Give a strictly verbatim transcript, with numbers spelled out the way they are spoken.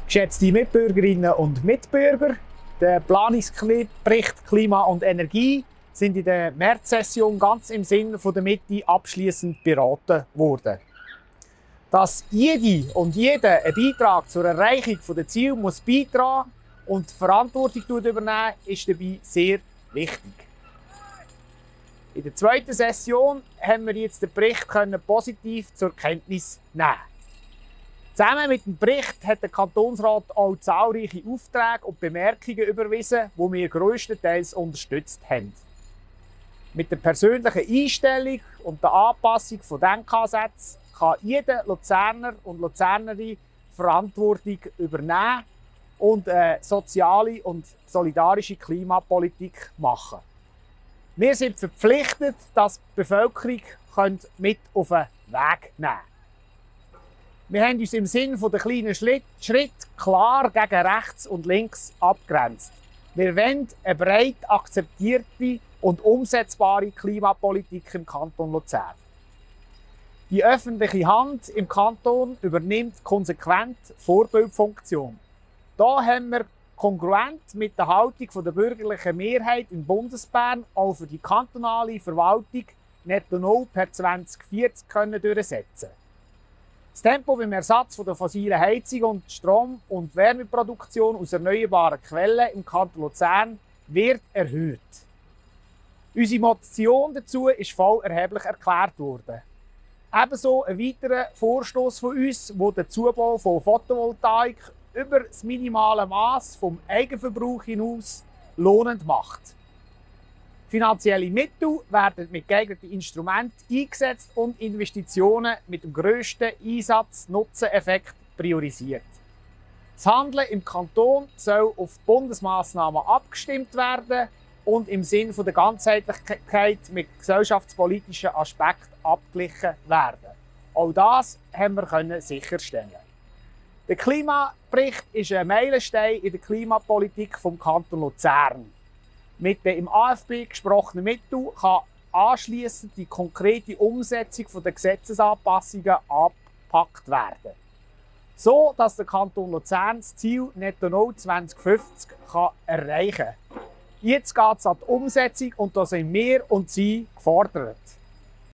Geschätzte Mitbürgerinnen und Mitbürger, der Planungsbericht Klima und Energie sind in der Märzsession ganz im Sinne der Mitte abschließend beraten worden. Dass jede und jeder einen Beitrag zur Erreichung der Ziele muss beitragen und Verantwortung übernehmen, ist dabei sehr wichtig. In der zweiten Session haben wir jetzt den Bericht positiv zur Kenntnis nehmen. Zusammen mit dem Bericht hat der Kantonsrat auch zahlreiche Aufträge und Bemerkungen überwiesen, die wir grösstenteils unterstützt haben. Mit der persönlichen Einstellung und der Anpassung von Denkansätzen kann jeder Luzerner und Luzernerin Verantwortung übernehmen und eine soziale und solidarische Klimapolitik machen. Wir sind verpflichtet, dass die Bevölkerung mit auf den Weg nehmen kann. Wir haben uns im Sinne der kleinen Schritte klar gegen rechts und links abgrenzt. Wir wollen eine breit akzeptierte und umsetzbare Klimapolitik im Kanton Luzern. Die öffentliche Hand im Kanton übernimmt konsequent Vorbildfunktion. Da haben wir kongruent mit der Haltung der bürgerlichen Mehrheit in Bundesbern auch für die kantonale Verwaltung Netto Null per zwanzig vierzig können durchsetzen. Das Tempo beim Ersatz der fossilen Heizung und Strom- und Wärmeproduktion aus erneuerbaren Quellen im Kanton Luzern wird erhöht. Unsere Motion dazu ist voll erheblich erklärt worden. Ebenso ein weiterer Vorstoß von uns, der den Zubau von Photovoltaik über das minimale Maß vom Eigenverbrauch hinaus lohnend macht. Finanzielle Mittel werden mit geeigneten Instrumenten eingesetzt und Investitionen mit dem grössten Einsatz-Nutzen-Effekt priorisiert. Das Handeln im Kanton soll auf Bundesmaßnahmen abgestimmt werden und im Sinne der Ganzheitlichkeit mit gesellschaftspolitischen Aspekten abgeglichen werden. Auch das haben wir sicherstellen. Der Klimabericht ist ein Meilenstein in der Klimapolitik vom Kanton Luzern. Mit den im A F B gesprochenen Mitteln kann anschliessend die konkrete Umsetzung der Gesetzesanpassungen angepackt werden. So dass der Kanton Luzern das Ziel Netto Null zwanzig fünfzig kann erreichen kann. Jetzt geht es an die Umsetzung und da sind wir und Sie gefordert.